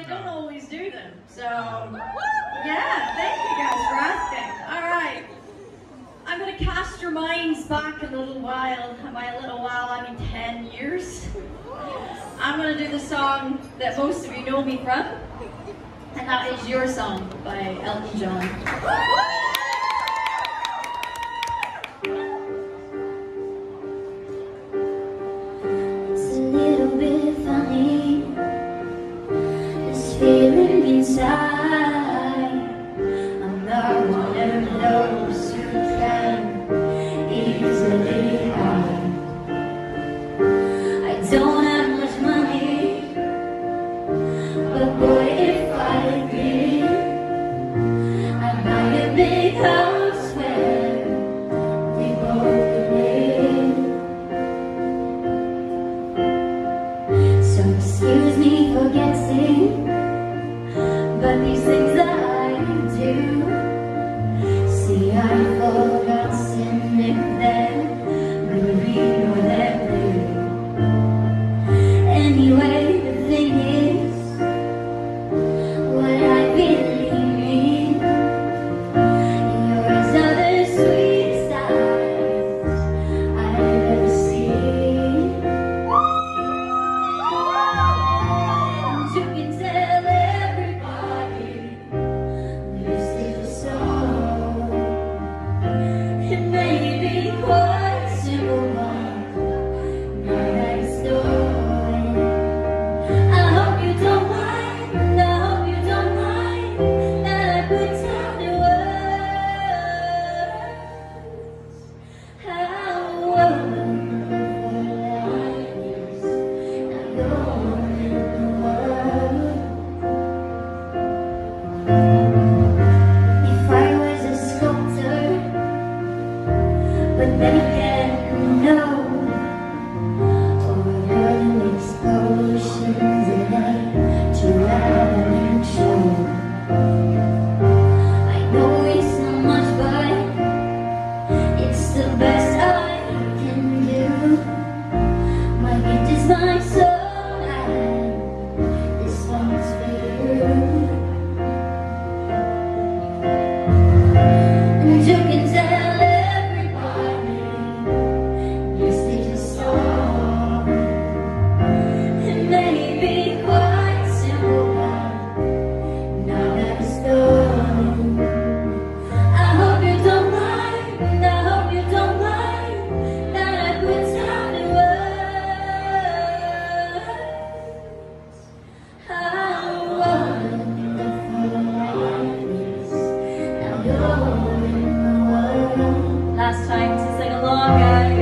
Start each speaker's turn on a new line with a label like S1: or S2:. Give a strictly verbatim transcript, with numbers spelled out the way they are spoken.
S1: I don't always do them. So, yeah, thank you guys for asking. All right. I'm going to cast your minds back a little while. By a little while, I mean ten years. I'm going to do the song that most of you know me from, and that is Your Song by Elton John.
S2: It's a little bit funny, this feeling inside. I'm not one of those who can easily hide. I don't have much money, but boy, if I did, I'd buy a big house where we both could live. So excuse me for guessing, but these things that I do, see, I forgot if they're green or they're blue. Anyway, the thing is, what I really mean, yours are the sweetest eyes I've ever seen. And you can tell everybody this is a song. It may be quite simple, but not that story. I hope you don't mind, I hope you don't mind that I put down the words. How wonderful life is, now you're in the world. If I was a sculptor, but then again, no, or an explosions in a ceramic show. I know it's not much, but it's the best I can do. My gift is my soul, and this one's for you. And you can tell everybody your stage is strong. It may be quite simple, but now that it's done, I hope you don't mind, I hope you don't mind that I put down the words. How wonderful life is, now you're in the world.
S1: Last time to sing along, guys.